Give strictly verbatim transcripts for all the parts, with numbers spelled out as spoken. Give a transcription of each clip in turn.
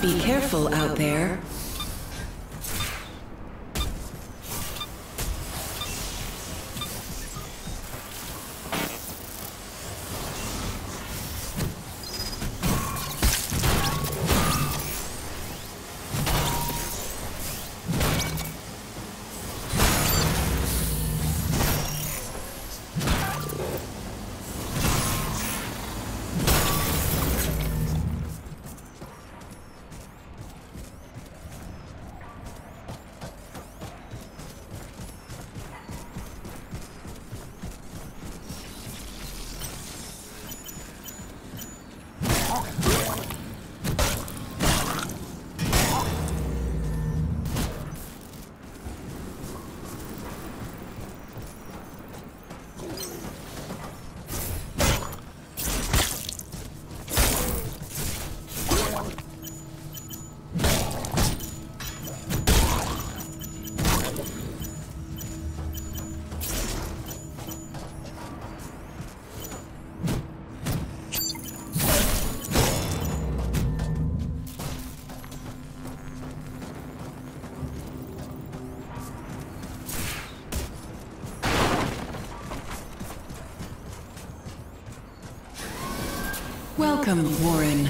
Be careful out there. Welcome, Warren.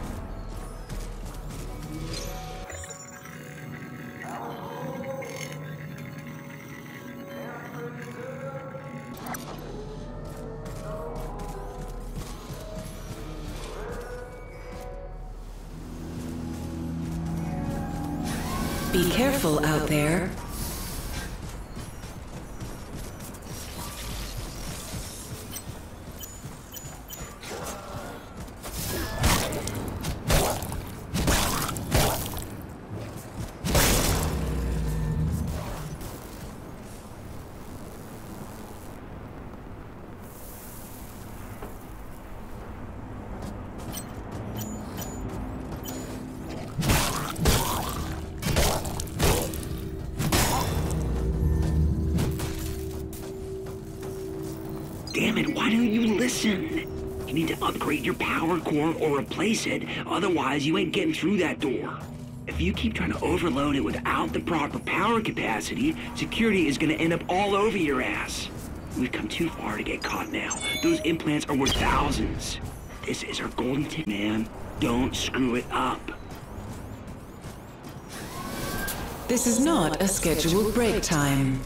Be careful out there. Damn it, why don't you listen? You need to upgrade your power core or replace it, otherwise you ain't getting through that door. If you keep trying to overload it without the proper power capacity, security is gonna end up all over your ass. We've come too far to get caught now. Those implants are worth thousands. This is our golden ticket, man. Don't screw it up. This is not a scheduled break time.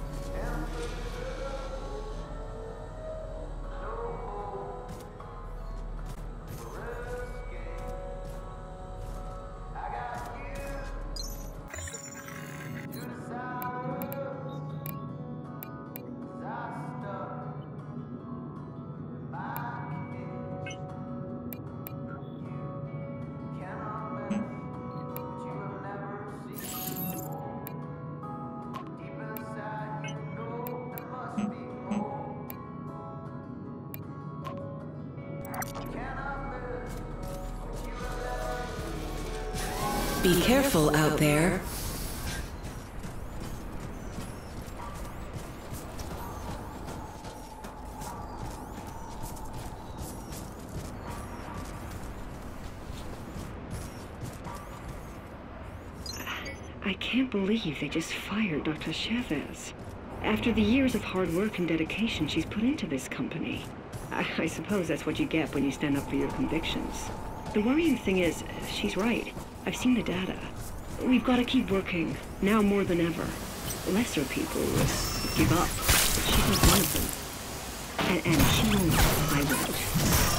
Be careful out there. I can't believe they just fired Doctor Chavez. After the years of hard work and dedication she's put into this company. I, I suppose that's what you get when you stand up for your convictions. The worrying thing is, she's right. I've seen the data. We've got to keep working, now more than ever. Lesser people would give up. She's not one of them. And, and she won't. I won't.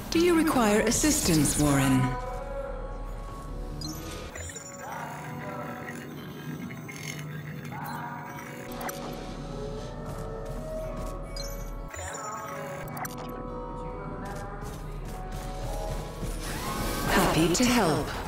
Do you require assistance, Warren? Happy to help.